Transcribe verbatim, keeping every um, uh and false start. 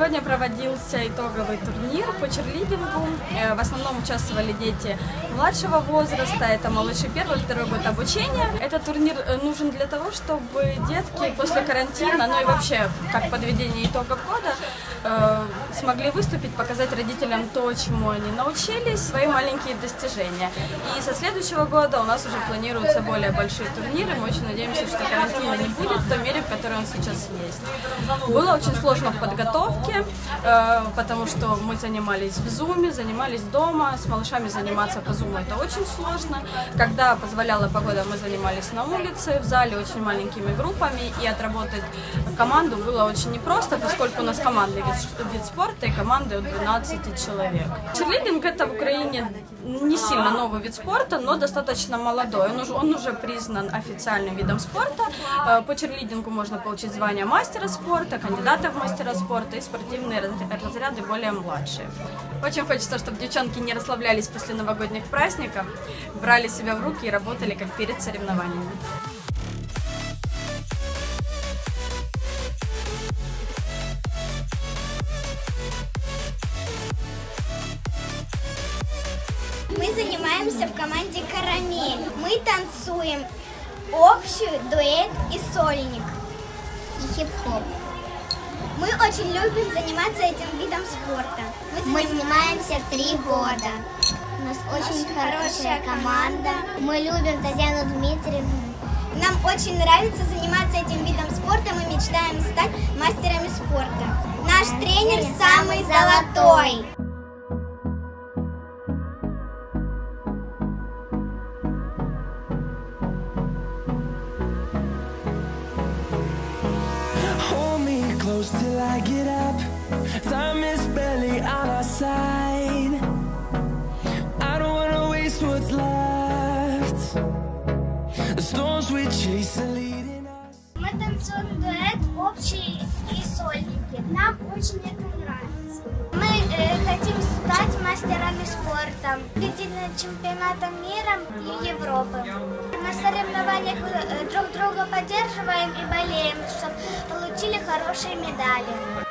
Сегодня проводился итоговый турнир по черлидингу. В основном участвовали дети младшего возраста, это малыши первый, второй год обучения. Этот турнир нужен для того, чтобы детки после карантина, ну и вообще как подведение итогов года, э, смогли выступить, показать родителям то, чему они научились, свои маленькие достижения. И со следующего года у нас уже планируются более большие турниры. Мы очень надеемся, что карантина не будет в той мере, в которой он сейчас есть. Было очень сложно в подготовке, э, потому что мы занимались в зуме, занимались дома. С малышами заниматься по зуму это очень сложно. Когда позволяла погода, мы занимались на улице, в зале очень маленькими группами. И отработать команду было очень непросто, поскольку у нас командный вид, вид спорта и команды от двенадцати человек. Черлидинг это в Украине не сильно новый вид спорта, но достаточно молодой. Он уже, он уже признан официальным видом спорта. По черлидингу можно получить звание мастера спорта, кандидата в мастера спорта и спортивные разряды более младшие. Очень хочется, чтобы девчонки не расслаблялись после новогодних праздников, брали себя в руки и работали как перед соревнованиями. Мы занимаемся в команде «Карамель». Мы танцуем общую, дуэт и сольник. И хип-хоп. Мы очень любим заниматься этим видом спорта. Мы, Мы занимаемся три года. У нас очень хорошая команда. Мы любим Татьяну Дмитриевну. Нам очень нравится заниматься этим видом спорта. Мы мечтаем стать мастерами спорта. Наш тренер самый золотой. Close till I get up. Time is barely on our side. I don't wanna waste what's left. The storms we chase are leading us. Мы танцуем дуэт, общий и сольники. Нам очень это нравится. Мы э, хотим стать мастерами спорта, победить на чемпионатах мира и Европы. На соревнованиях друг друга поддерживаем и болеем, чтобы получили хорошие медали.